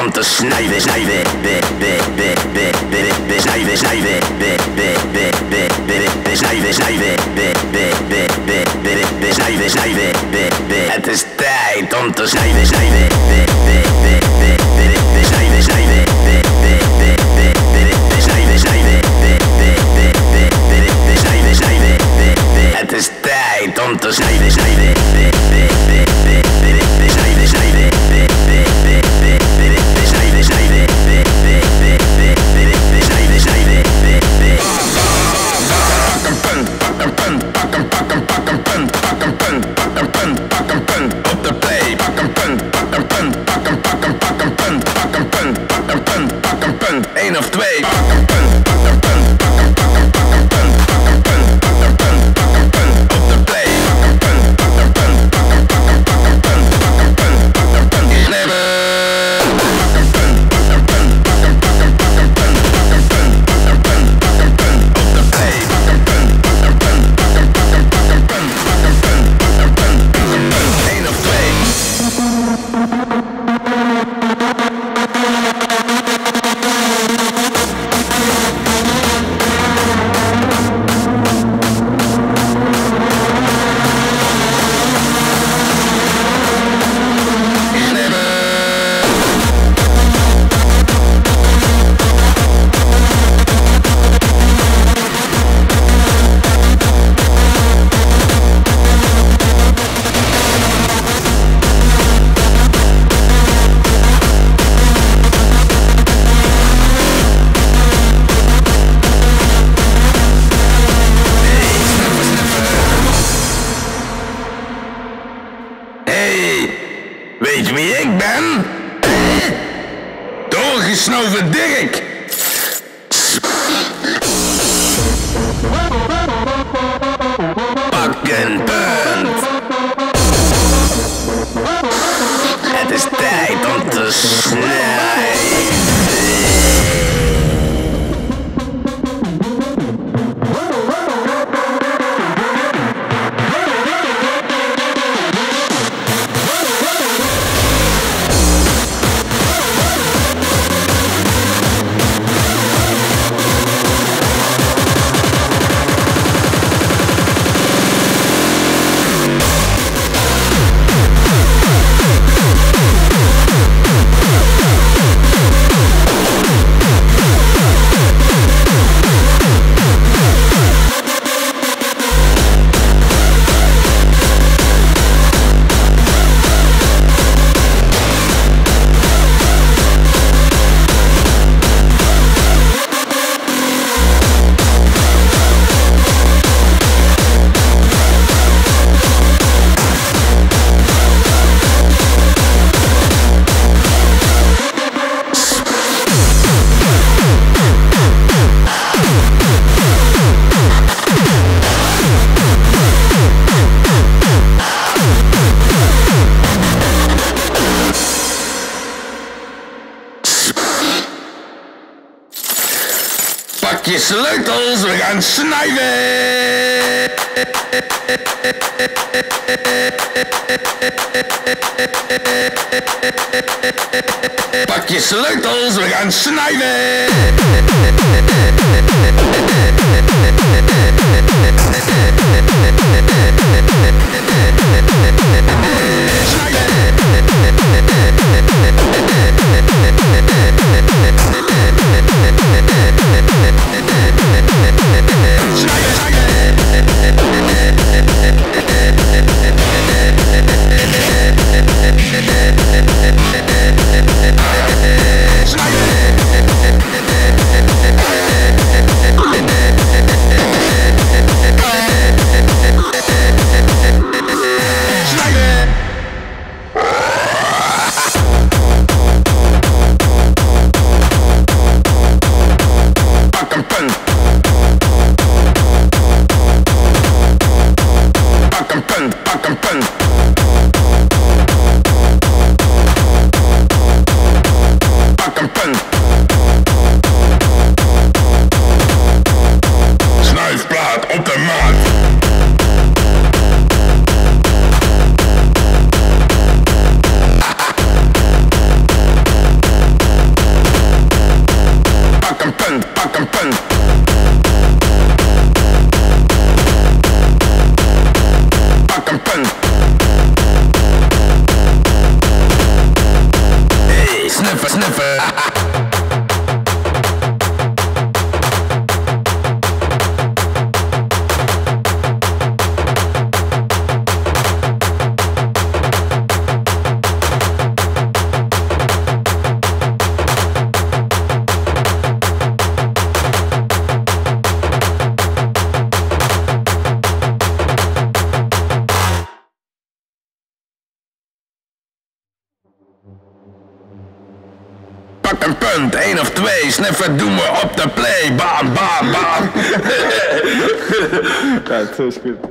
om te snijden, snijden, snijden, snijden, snijden, snijden, snijden, snijden. Het is tijd om te snijden, snijden, snijden, snijden, snijden, snijden, snijden, snijden. Het is tijd om te snijden, snijden, snijden, snijden. Eén of twee. Weet je wie ik ben? Doorgesnoven Dirk! Pak een punt! Het is tijd om te snijden! Pak je sleutels, we gaan snijden! Pak je sleutels, we gaan snijden! sniffer, sniffer. Pak een punt, 1 of 2, sniffer doen we op de play. Bam, bam, bam. Ja, het is goed.